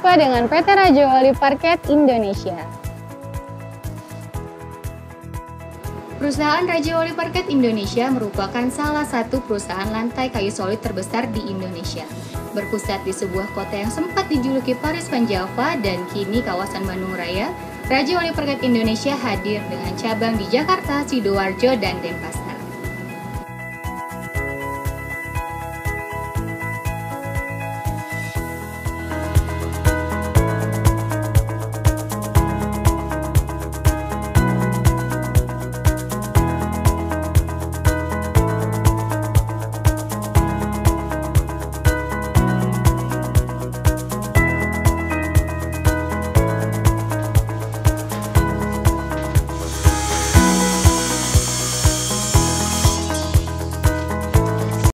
Berjumpa dengan PT Raja Wali Parket Indonesia. Perusahaan Raja Wali Parket Indonesia merupakan salah satu perusahaan lantai kayu solid terbesar di Indonesia. Berpusat di sebuah kota yang sempat dijuluki Paris Van Java dan kini kawasan Bandung Raya, Raja Wali Parket Indonesia hadir dengan cabang di Jakarta, Sidoarjo, dan Denpasar.